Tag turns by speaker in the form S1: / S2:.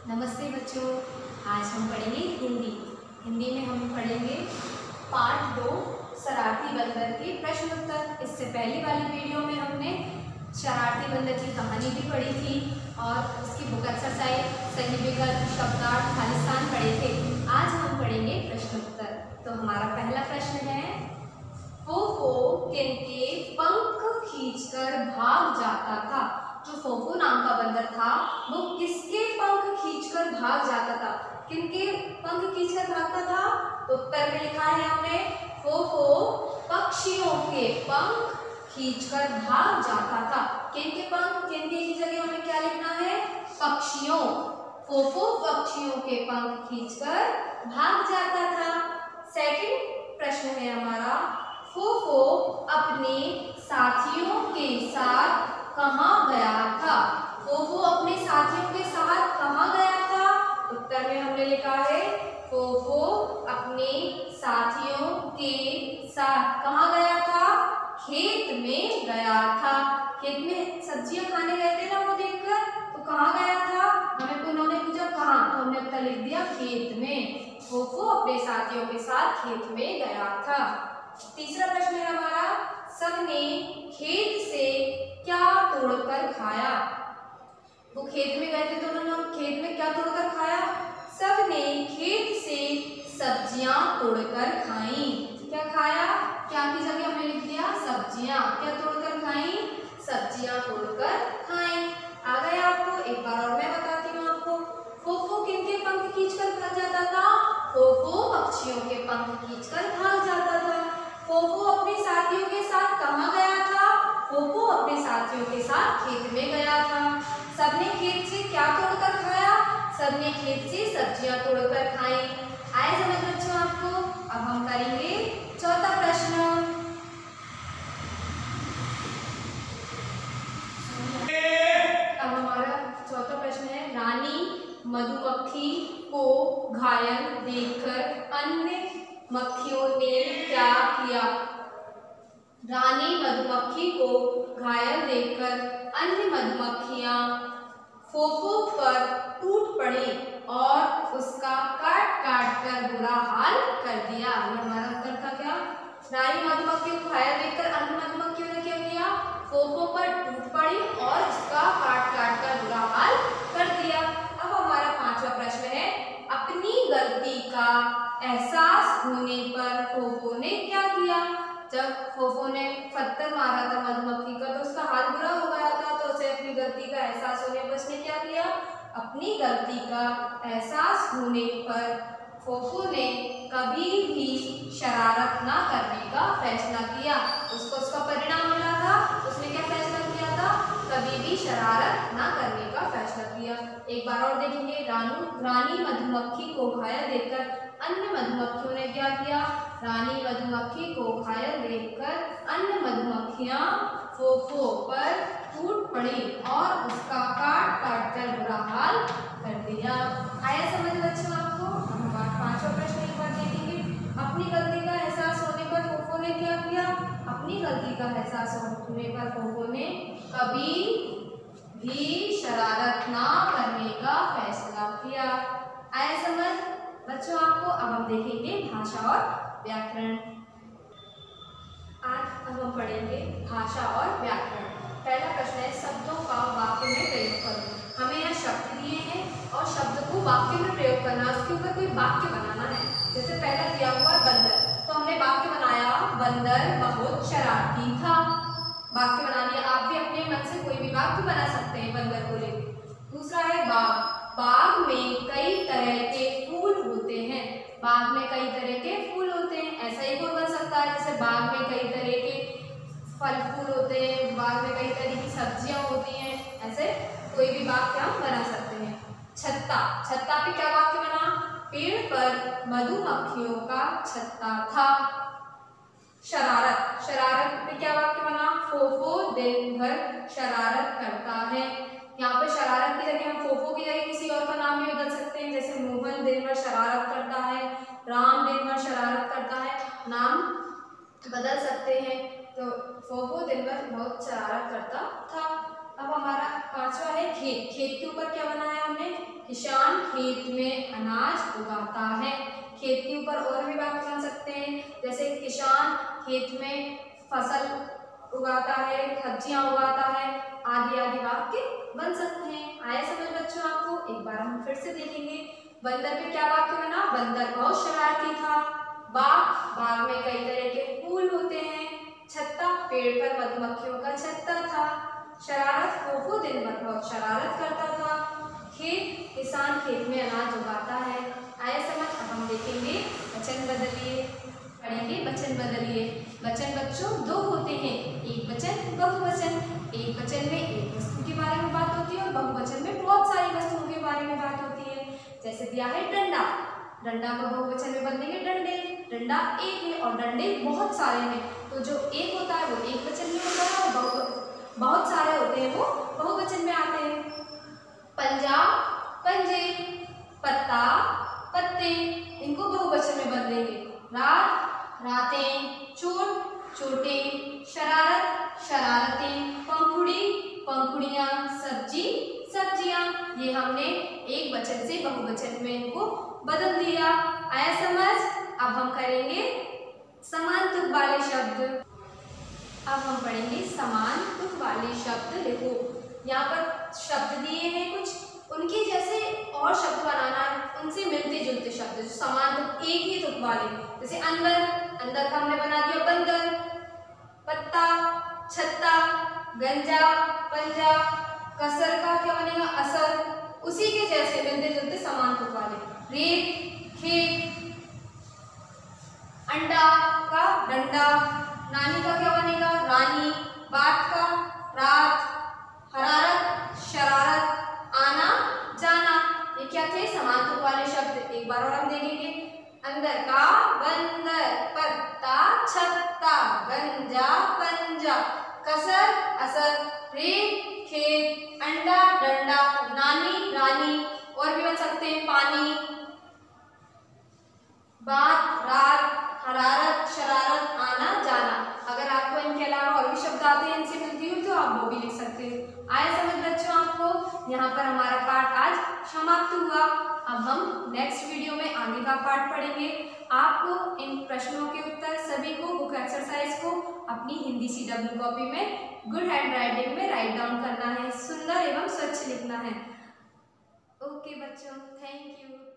S1: नमस्ते बच्चों, आज हम पढ़ेंगे हिंदी। हिंदी में हम पढ़ेंगे पार्ट 2 शरारती बंदर के प्रश्न उत्तर। इससे पहली वाली वीडियो में हमने शरारती बंदर की कहानी भी पढ़ी थी और उसकी बुक एक्सरसाइज, सही विकल्प, शब्दार्थ, खालिस्तान पढ़े थे। आज हम पढ़ेंगे प्रश्न उत्तर। तो हमारा पहला प्रश्न है, फोफो किनके पंख खींचकर भाग जाता था। जो फोफो नाम का बंदर था वो किसके पंख खींचकर भाग जाता था, किनके पंख खींचकर भागता था। तो उत्तर में लिखा है हमने, फोफो पक्षियों के पंख खींचकर भाग जाता था। किनके पंख, किनके की जगह हमें क्या लिखना है, पक्षियों। फोफो पक्षियों के पंख खींचकर भाग जाता था। सेकंड प्रश्न है हमारा, फोफो अपने साथियों के साथ कहाँ गया था। फोफो अपने साथियों के साथ कहाँ गया था। उत्तर में हमने लिखा है, फोफो अपने साथियों के साथ कहाँ गया था, खेत में गया था। खेत में सब्जियां खाने गए थे ना वो देखकर, तो कहाँ गया था। हमें उन्होंने पूछा कहाँ, तो हमने उत्तर लिख दिया खेत में। फोफो अपने साथियों के साथ खेत में गया था। तीसरा प्रश्न है हमारा, सबने खेत से क्या तोड़कर खाया। वो खेत में गए थे तो उन्होंने खेत में क्या तोड़कर खाया, सबने खेत से सब्जियां तोड़कर खाई। क्या खाया, क्या की जगह हमने लिख दिया सब्जियां। क्या तोड़कर खाई, सब्जियां तोड़कर खाई। आ गया आपको, एक बार और मैं बताती हूँ आपको। फोफो किनके पंख खींचकर भाग जाता था, फोफो पक्षियों के पंख खींचकर भाग जाता था। फोफो अपने साथियों के साथ कहाँ गया था, फोफो अपने साथियों के साथ खेत में गया था। सबने खेत से क्या तोड़कर खाया, सबने खेत से सब्जियां तोड़कर खाई। आए समझ बच्चों आपको। अब हम करेंगे चौथा प्रश्न। अब हमारा चौथा प्रश्न है, रानी मधुमक्खी को घायल देखकर अन्य मक्खियों ने क्या किया। रानी मधुमक्खी को घायल देखकर अन्य मधुमक्खियां फोफो पर टूट पड़ी और उसका काट काट कर बुरा हाल कर दिया। ये हमारा उत्तर था क्या, रानी मधुमक्खी को घायल देखकर अन्य मधुमक्खियों ने क्या किया, फोफो पर टूट पड़ी और उसका काट काट कर बुरा हाल कर दिया। अब हमारा पांचवा प्रश्न है, अपनी गलती का एहसास होने पर फोफो ने क्या किया। जब फोफो ने पत्थर मारा था मधुमक्खी का तो उसका हाल बुरा हो गया था, तो उसे अपनी गलती का एहसास होने पर उसने क्या किया, अपनी गलती का एहसास होने पर फोफो ने कभी भी शरारत ना करने का फैसला किया। उसको उसका परिणाम मिला था, उसने क्या फैसला किया था, कभी भी शरारत ना करने का फैसला किया। एक बार और देखेंगे, रानी मधुमक्खी को घायल देखकर अन्य मधुमक्खियों ने क्या किया, रानी मधुमक्खी को घायल देखकर अन्य मधुमक्खियां फोफो पर टूट पड़ी और उसका काट काट कर बुरा हाल कर दिया। आया समझ बच्चों आपको। हमारा पांचवा प्रश्न एक बार देखेंगे, अपनी गलती का एहसास होने पर फोफो ने क्या किया, अपनी गलती का एहसास होने पर फोफो ने कभी भी शरारत ना करने का फैसला किया। आया समझ बच्चों आपको। अब हम देखेंगे भाषा और व्याकरण। आज अब हम पढ़ेंगे भाषा और व्याकरण। पहला प्रश्न है, शब्दों का वाक्य में प्रयोग करो। हमें यहाँ शब्द दिए हैं और शब्द को वाक्य में प्रयोग करना, उसके ऊपर कोई वाक्य बनाना है। जैसे पहला दिया हुआ बंदर, तो हमने वाक्य बनाया, बंदर बहुत शरारती था। वाक्य बना लिया। आप भी अपने मन से कोई भी वाक्य बना सकते हैं बंदर को लेकर। दूसरा है बाग, बाग में कई तरह के फूल होते हैं। बाग में कई तरह के फूल होते हैं, ऐसा ही कोई बन सकता है जैसे बाग में कई तरह के फल फूल होते हैं, बाग में कई तरह की सब्जियां होती हैं, ऐसे कोई भी वाक्य हम बना सकते हैं। छत्ता, छत्ता पे क्या वाक्य बना, पेड़ पर मधुमक्खियों का छत्ता था। शरारत, शरारत पे क्या वाक्य बना, फोफो दिन भर शरारत करता है। यहाँ पे शरारत की जगह हम फोफो की जगह किसी और का नाम भी बदल सकते हैं, जैसे मोहन दिन भर शरारत करता है, राम दिन भर शरारत करता है, नाम बदल सकते हैं। तो फोफो दिन भर बहुत शरारत करता था। अब हमारा पांचवा है खेत। खेत के ऊपर क्या बनाया हमने, किसान खेत में अनाज उगाता है। खेत के ऊपर और भी वाक्य बन सकते हैं, जैसे किसान खेत में फसल उगाता है, सब्जियां उगाता है, आदि आदि वाक्य बन सकते हैं। आया समझ बच्चों आपको? एक बार हम फिर से देखेंगे। बंदर पे क्या वाक्य बना? बंदर बहुत शरारती था। बाग में कई तरह के फूल होते हैं। छत्ता, पेड़ पर मधुमक्खियों का छत्ता था। शरारत, फूफू दिन भर बहुत शरारत करता था। खेत, किसान खेत में अनाज उगाता है। आया समझ? अब हम देखेंगे वचन बदलिए, पढ़ेंगे वचन बदलिए। वचन बच्चों दो होते हैं, एक वचन, बहुवचन। एक वचन में एक वस्तु के बारे में बात होती है और बहुवचन में बहुत सारी वस्तुओं के बारे में बात होती है। जैसे दिया है डंडा, डंडा को बहुवचन में बदलेंगे डंडे। डंडा एक है और डंडे बहुत सारे हैं, तो जो एक होता है वो एक वचन में होता है और बहुत सारे होते हैं वो बहुवचन में आते हैं। पंजा, पंजे, पत्ता, पत्ते, इनको बहुवचन में बदलेंगे। रात, रातें, चोट, चोटें, शरारत, शरारतें, पंखुड़ी, पंखुड़ियाँ, सब्जी, सब्जियाँ। ये हमने एक वचन से बहुवचन में इनको बदल दिया। आया समझ? अब हम करेंगे समान तुक वाले शब्द। अब हम पढ़ेंगे समान तुक वाले शब्द। देखो यहाँ पर शब्द दिए हैं कुछ, उनके जैसे और शब्द बनाना है, उनसे मिलते जुलते शब्द जो समान तुक, एक ही तुक वाले। जैसे अंदर, अंदर का हमने बना दिया बंदर। पत्ता, छत्ता, गंजा, पंजा। कसर का क्या बनेगा? असर। उसी के जैसे मिलते जुलते समान तुक वाले। रेत, खेत। अंडा का डंडा। नानी का क्या बनेगा? रानी। बात का रात। हरारत, शरारत, आना, जाना। ये क्या थे? समान तुक वाले शब्द। एक बार और हम देखेंगे। अंदर का बंदर, पत्ता, छत्ता, गंजा, पंजा, कसर, असर, रेत, खेत, अंडा, डंडा, नानी, रानी, और भी बन सकते हैं पानी, बात, रात, हरारत, शरारत, आना, जाना। अगर आपको इनके अलावा और भी शब्द आते हैं इनसे मिलती हुई तो आप वो भी लिख सकते हैं। आया समझ बच्चों आपको? यहाँ पर हमारा पाठ आज समाप्त हुआ। अब हम नेक्स्ट वीडियो में आगे का पाठ पढ़ेंगे। आपको इन प्रश्नों के उत्तर सभी को बुक एक्सरसाइज को अपनी हिंदी CW कॉपी में गुड हैंड राइटिंग में राइट डाउन करना है, सुंदर एवं स्वच्छ लिखना है। ओके बच्चों, थैंक यू।